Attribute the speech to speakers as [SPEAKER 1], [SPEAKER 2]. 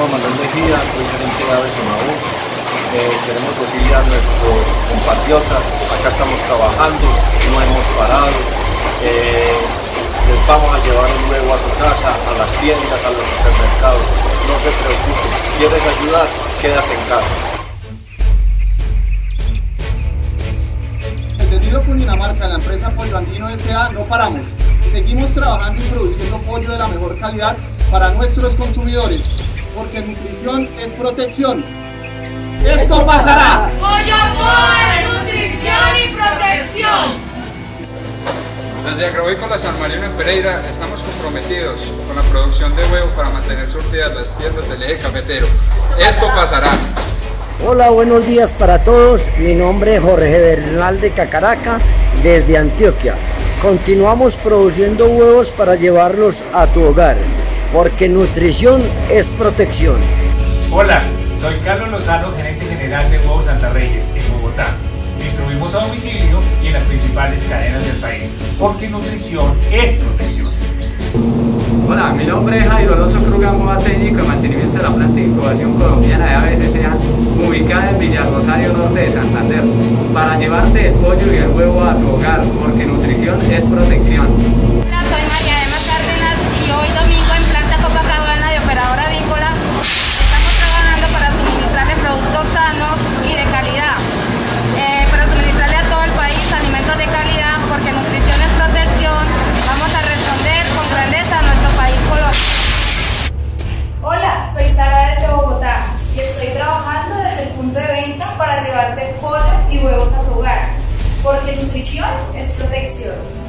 [SPEAKER 1] Juan Manuel Mejía, soy gerente de Aves Maús. Queremos decirle a nuestros compatriotas, acá estamos trabajando, no hemos parado. Les vamos a llevar un huevo a su casa, a las tiendas, a los supermercados. No se preocupe, ¿quieres ayudar? Quédate en casa.
[SPEAKER 2] Desde Cundinamarca, la empresa Pollo Andino S.A. no paramos. Seguimos trabajando y produciendo pollo de la mejor calidad para nuestros consumidores, porque nutrición es protección. ¡Esto pasará!
[SPEAKER 3] Pollo Acor, nutrición y protección.
[SPEAKER 4] Desde Agrovícola San Marino en Pereira estamos comprometidos con la producción de huevo para mantener surtidas las tiendas del eje cafetero. ¡Esto pasará!
[SPEAKER 5] Hola, buenos días para todos. Mi nombre es Jorge Bernal de Cacaraca, desde Antioquia. Continuamos produciendo huevos para llevarlos a tu hogar, porque nutrición es protección.
[SPEAKER 6] Hola, soy Carlos Lozano, gerente general de Huevos Santa Reyes, en Bogotá. Distribuimos a domicilio y en las principales cadenas del país, porque nutrición es protección.
[SPEAKER 7] Hola, mi nombre es Jairo Alonso Cruz Gamboa, técnico de mantenimiento de la planta de incubación colombiana de Aves S.A., ubicada en Villarrosario Norte de Santander, para llevarte el pollo y el huevo a tu hogar, porque nutrición es protección.
[SPEAKER 3] Hola, soy María Emma Cárdenas y hoy domingo en Planta Copacabana de Operadora Avícola estamos trabajando para suministrarle productos sanos y de calidad, para suministrarle a todo el país alimentos de calidad, porque nutrición es protección. Vamos a responder con grandeza a nuestro país Colombia.
[SPEAKER 8] Hola, soy Sara desde Bogotá y estoy trabajando desde el punto de venta para llevarte pollo y huevos a tu hogar, porque nutrición es protección.